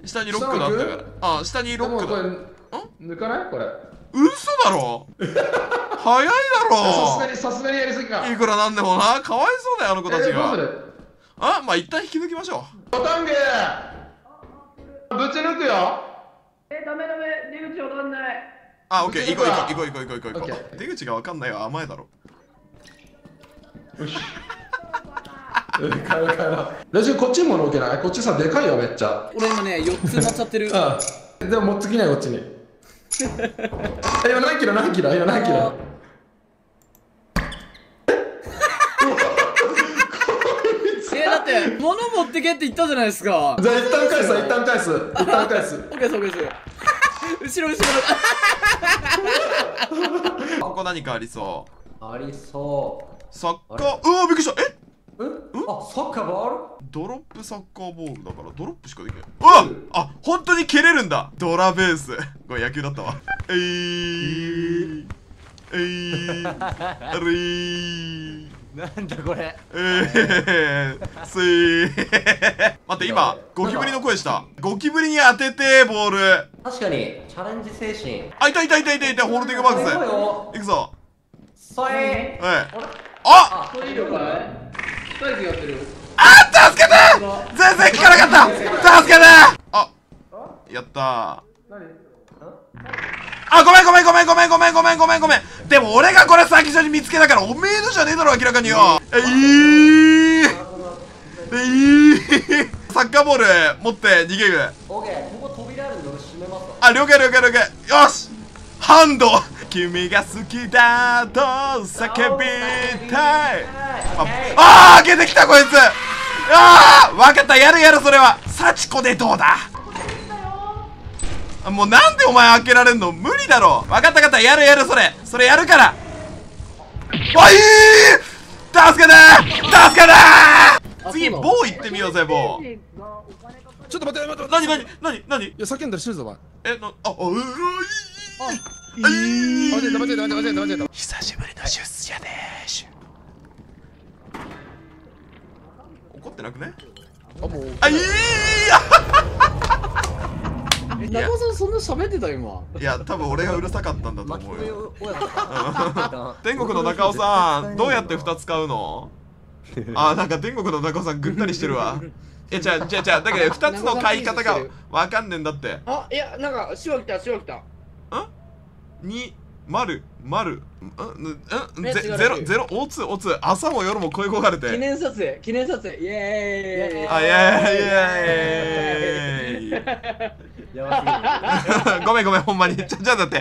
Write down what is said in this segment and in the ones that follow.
下にロックだったから。あ、下にロックだ。 抜かないこれ。 嘘だろ早いだろさすがにやりすぎか。 いくらなんでもな、かわいそうだよ、あの子たちが。 どうする？ あ、まあ一旦引き抜きましょボタンゲーぶち抜くよ。 ダメ、出口わかんない。 あ、オッケー、行こう。出口がわかんないよ、甘えだろ。 よし。帰ろう。レジこっちにも置けない？こっちさ、でかいよ、めっちゃ。 俺今ね、4つ埋まっちゃってる。 うん。でも持ってきない、こっちに。今何キロだって物持ってけって言ったじゃないですか。 じゃあ一旦返す。 オッケーです。後ろここ何かありそう。 ありそう。 サッカー、うわ、びっくりした。え、 あ、サッカーボール？ ドロップサッカーボールだからドロップしかできない。うわ、あ、本当に蹴れるんだ。ドラベース。これ野球だったわ。 なんだこれ。 待って、今ゴキブリの声した。ゴキブリに当ててボール。 確かにチャレンジ精神。 あ、いた、ホールディングバックス。行くぞ。 それ。 あ、 これいいのかい？スパイクやってる。 あ、助けて。全然効かなかった。助けて。あ、やったー。あ、ごめん。でも俺がこれ先に見つけたから、おめえのじゃねえだろ、明らかによ。サッカーボール持って逃げる。 オッケー、ここ扉あるんで俺閉めますわ。 あ、了解。よし、ハンド。君が好きだと叫びたい。あー、開けてきたこいつ。あー、分かった、やるそれは。幸子でどうだ。もうなんでお前開けられんの？無理だろ。分かった、やるそれやるから。わいー、助けて。次棒行ってみようぜ、棒。 ちょっと待って。 何？ いや、叫んだりしてるぞ、お前。待て。 久しぶりの出社でーし。怒ってなくね？ あ、もう。 中尾さんそんな喋ってた今。 いや、多分俺がうるさかったんだと思うよ。天国の中尾さん、どうやって2つ買うの？あ、なんか天国の中尾さんぐったりしてるわ。じゃあだけど2つの買い方がわかんねえんだって。 あ、いや、なんか手話来た。 2、丸、0、O2、朝も夜も声焦がれて。 記念撮影、イエーイ。 あ、イエーイ。ごめん、ほんまに。ちょっと待って。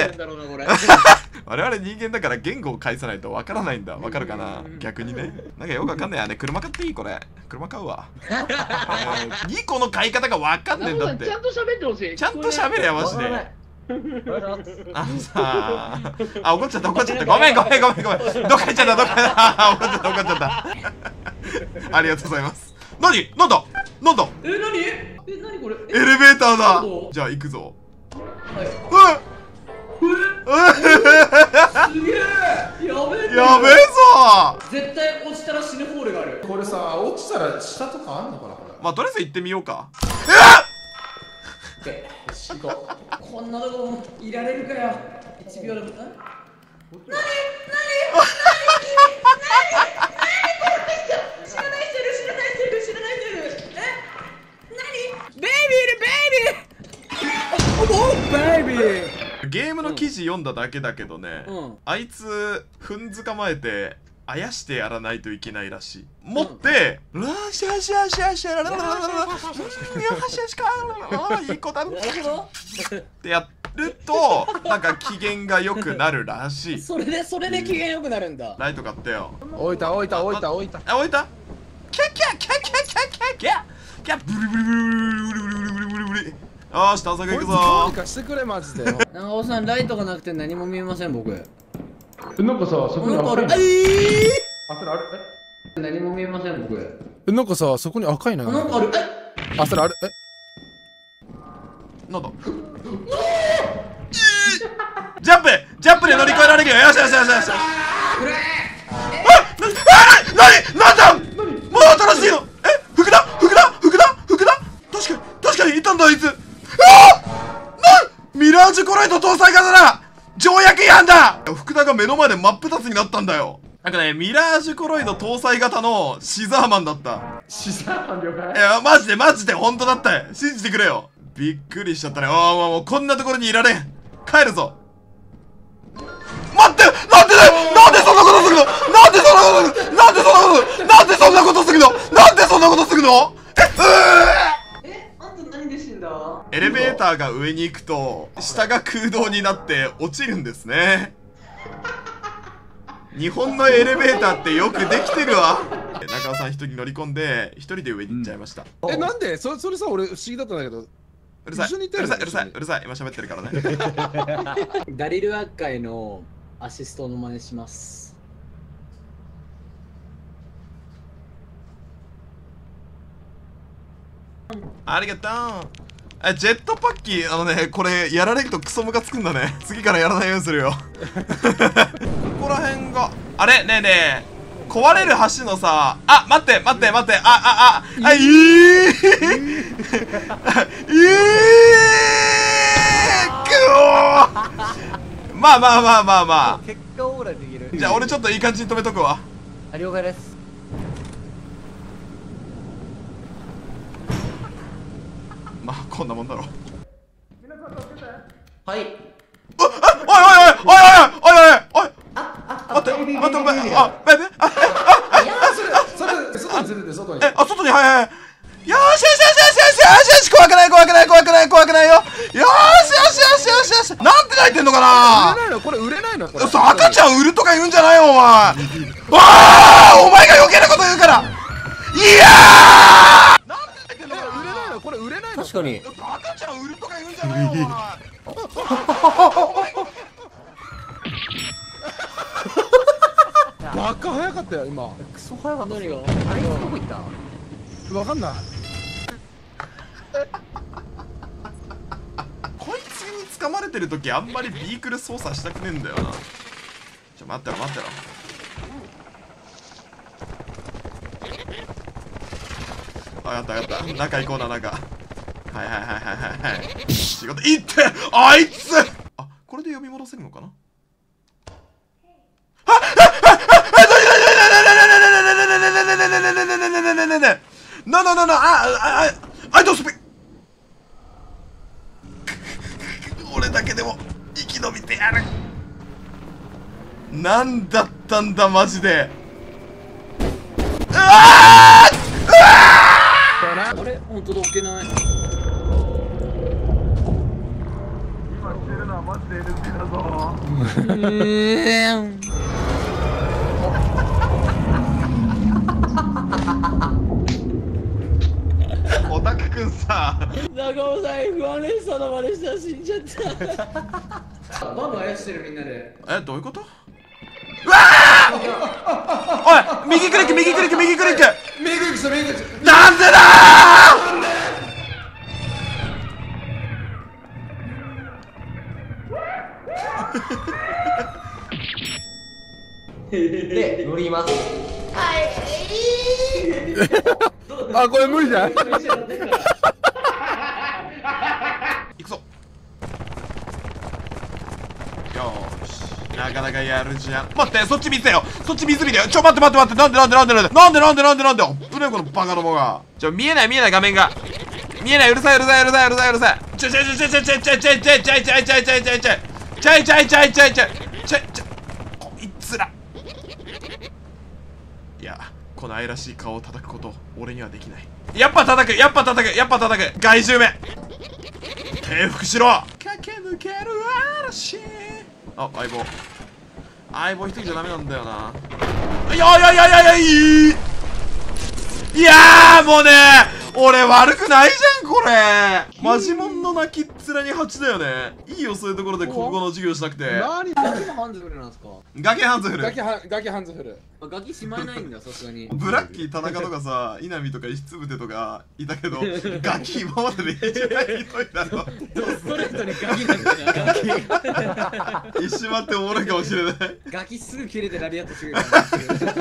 我々人間だから言語を返さないとわからないんだ。わかるかな？逆にね。なんかよくわかんない。ね、車買っていい？これ車買うわ。2個の買い方がわかんねえんだって。 ちゃんと喋ってほしい。 ちゃんと喋れや、マジで。あのさあ、怒っちゃった。ごめん。どっか行っちゃった。怒っちゃった。ありがとうございます。なんだ何これ？ エレベーターだ。じゃあ行くぞ。 すげえ。 やべえぞ。 絶対落ちたら死ぬホールがある。 これさ、落ちたら下とかあんのかな、これ。 まあとりあえず行ってみようか。 こんなとこいられるかよ。1秒で。何知らない人いる。ベイビー。 ゲームの記事読んだだけだけどね、あいつ踏ん捕まえてあやしてやらないといけないらしい。持ってラーシャシャシャシャラララララララシャシャいい子だってやるとなんか機嫌が良くなるらしい。 それで機嫌良くなるんだ。 ライト買ったよ。 置いた。 あ、置いた。キャッブリブリ。よし、探索行くぞ。 どうにかしてくれ、マジで。 長尾さん、ライトがなくて何も見えません、僕。 なんかさ、そこに赤い。 あれあ、 何も見えません、僕。 なんかさ、そこに赤いな。 なんかある。 あ、それあれ。 なんだ。ジャンプで乗り越えられるよ。よし。なんだ。もう新しいの。福田。確かかにいたんだあいつ。ミラージュコロイド搭載型だ。条約違反だ。福田が目の前で真っ二つになったんだよ。なんかね、ミラージュコロイド搭載型のシザーマンだった。 シザーマン了解。 いや、マジで本当だったよ。信じてくれよ。びっくりしちゃったね。もうこんなところにいられん。帰るぞ。待って、なんでそんなことするの。なんでそんなことするの。 あんた何で死んだ？ エレベーターが上に行くと下が空洞になって落ちるんですね。日本のエレベーターってよくできてるわ。中尾さん一人乗り込んで一人で上に行っちゃいました。 なんでそれさ、俺不思議だったんだけど。 うるさい、今喋ってるからね。 ダリル・アッカイのアシストの真似します。 ありがとう。ジェットパッキー、これやられるとクソムカつくんだね。次からやらないようにするよ。ここら辺があれねえねえ、壊れる橋のさ、待って、まあ結果オーラできる。 じゃあ俺ちょっといい感じに止めとくわ。 了解です。 まあこんなもんだろ。 はい。 おい待ってお前、 外に連れて、外に。 外に、はい。よし、怖くないよ。よし。なんて泣いてんのかな。 これ売れないの。 赤ちゃん売るとか言うんじゃないよお前。お前が余計なこと言うから。いやー、なんて泣いてんのかな。 これ売れないの。 確かに。 赤ちゃん売るとか言うんじゃないよお前。 バカ早かったよ今。 クソ早かった。 何が？ あれどこ行った？ わかんない。 こいつに掴まれてる時あんまりビークル操作したくねえんだよな。待ってろ。やった。中行こうな、中。はい。仕事いって、あいつ。これで呼び戻せるのかな。俺だけでも生き延びてやる。なんだったんだマジで。 あれ本当だ、置けない。 今してるのはマジで NG だぞ。オタクくんさ、 中尾さん F1 レーサーの真似したら死んじゃった。バンバンあやしてるみんなで。 どういうこと。うわー、おい、右クリックなんでだで、乗ります。 これ無理じゃん。 行くぞ。よーし、なかなかやるじゃん。待って、そっち見せよ。そっち見すぎだよ。待って。なんで危ねえこのバカどもが。見えない画面が。見えない。うるさい。こいつら。いや、この愛らしい顔を叩くこと俺にはできない。やっぱ叩く。害獣め。平服しろ。駆け抜ける嵐。相棒一人じゃダメなんだよな。いやー、もうね、俺悪くないじゃんこれ。マジモンの泣きっ面に蜂だよね。いいよそういうところで国語の授業しなくて。 何？ ガキもハンズフルなんですか？ ガキハンズフル。 ガキハンズフル。 ガキしまいないんだ、さすがに。 ブラッキー田中とかさ、稲見とか石つぶてとかいたけど、ガキ今までで一番ひどいだろ。 ストレートにガキなんだな。 一瞬待っておもろいかもしれない。 ガキすぐ切れてラリアットする。結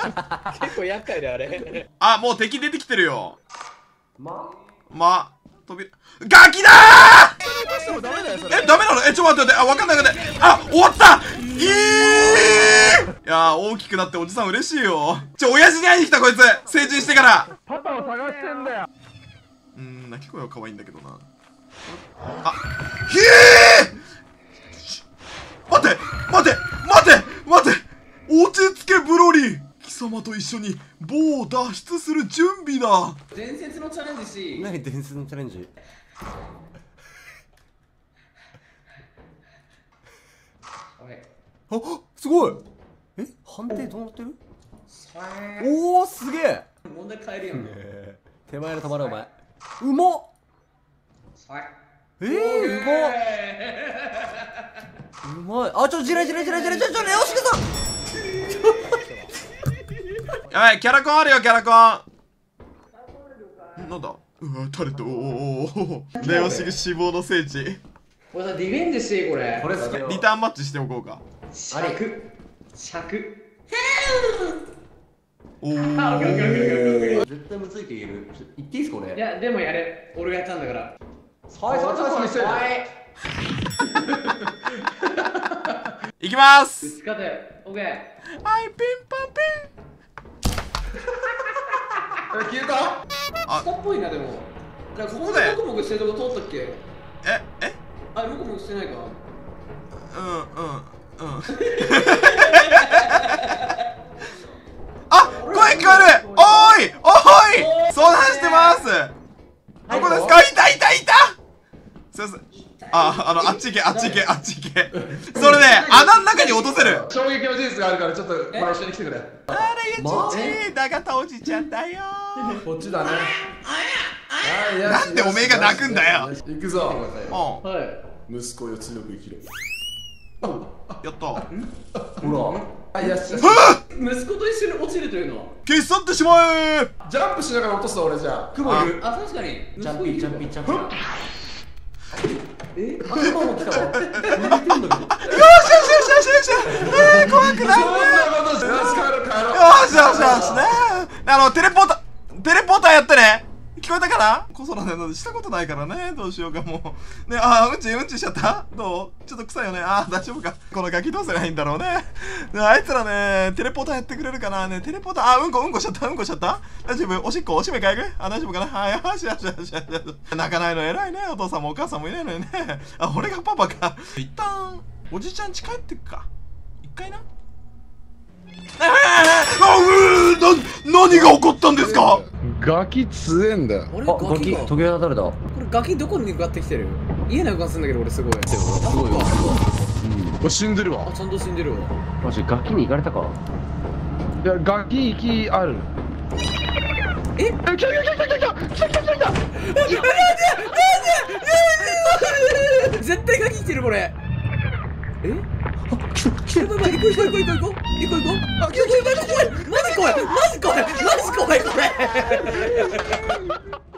構厄介であれ。 もう敵出てきてるよ。と扉ガキだー。ダメなの？ちょっと待って、わかんないわかんない。終わった。いやー、大きくなっておじさん嬉しいよ。親父に会いに来たこいつ、成人してから。 パパを探してんだよ。 鳴き声は可愛いんだけどな。ひえー、待って落ち着けブロリー。貴様と一緒に棒を脱出する準備だ。 伝説のチャレンジし。 何伝説のチャレンジ。あ、すごい。判定どうなってる？おお、すげえ。 問題変えるよね。 手前で止まるお前。うまっ。うまい。あ、じれ、レオシクさん。 やばい、キャラコンあるよ、キャラコン。なんだ。誰とレオシグ死亡の聖地。 これさ、リベンジしてこれ。 これ好き。 リターンマッチしておこうか。 尺。 絶対むずいって言える。言っていいですか俺。 いや、でもやれ。俺がやったんだから。 いきます。 使ってオッケー。 はい、ピンポンピン。 消えた？ 下っぽいな、でも。ここでモクモクしてるとこ通ったっけ？あ、モクモクしてないか？ 声聞こえる。おーい相談してます。どこですか？いた。すいません。あっち行け。それね、穴の中に落とせる。 衝撃の事実があるから、ちょっと一緒に来てくれ。 あれちっちゃいだが倒しちゃったよ。 こっちだね。 なんでおめえが泣くんだよ。 行くぞ。 はい。 息子よ、強く生きろ。 やった。 ほら。 よし。 息子と一緒に落ちるというのは消し去ってしまえ。 ジャンプしながら落とすぞ、俺じゃあ。 雲いる。 あ、確かにジャンピー。 え？ 雲も来たわ。 よし。怖くない。 そんなことしない。帰ろう。 よしね。テレポーターやってね。聞こえたかな？子育てなんてしたことないからね。どうしようかもう。ね、うんちしちゃった？どう？ちょっと臭いよね。大丈夫か。このガキどうすりゃいいんだろうね。あいつらね、テレポーターやってくれるかな。ね、テレポーター、うんこしちゃった？大丈夫？おしっこ、おしめかえる？大丈夫かな？よし。泣かないの偉いね。お父さんもお母さんもいないのにね。俺がパパか。一旦、おじちゃん家帰ってくか。一回な。何が起こったんですか？ ガキ強えんだよ。 俺ガキ、時計が誰だ？ これガキどこに向かってきてる？家な予感するんだけど俺すごい。 すごいよ。 死んでるわ。 ちゃんと死んでるわ。 マジガキに行かれたか？ いや、ガキ行きある。 来た絶対ガキ来てるこれ。行こう。マジ怖いこれ。